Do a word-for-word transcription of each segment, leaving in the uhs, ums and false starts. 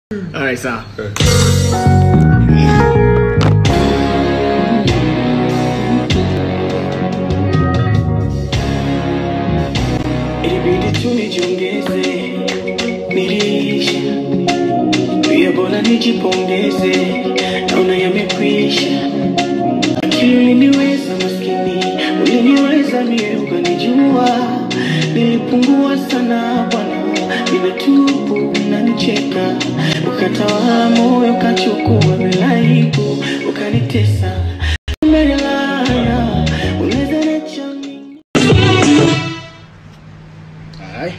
All right, so. Ilibidi tu nijiongeze, nilisha pia bora nijipongeze, naona yamekwisha. Akili uliniweza maskini, uliniweza mie ukanijua. Nilipungua sana bwana, ninatubu unanicheka. Ukatawa moyo ukachukua bila aibu, ukanitesa. Umenilaya, unaweza niacha mimi. Alright.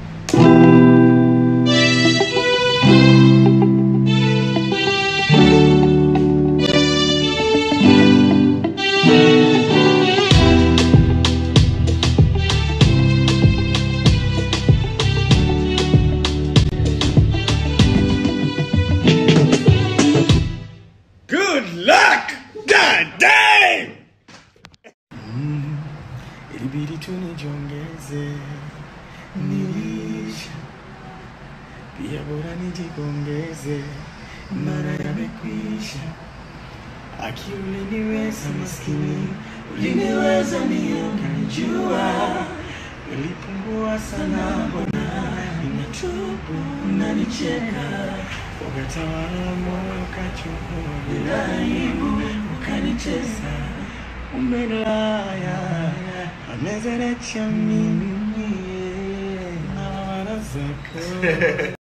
Good luck! God damn! Mm, ilibidi tu nijiongeze, nilisha pia bora nijipongeze, mara yamekwisha. Akili uliniweza maskini, uliniweza mie ukanijua. Nilipungua sana bwana, ninatubu unanicheka. Ukatawala moyo ukachukua bila aibu, ukanitesa. Umenilaya, unaweza niacha mimi na wala zako.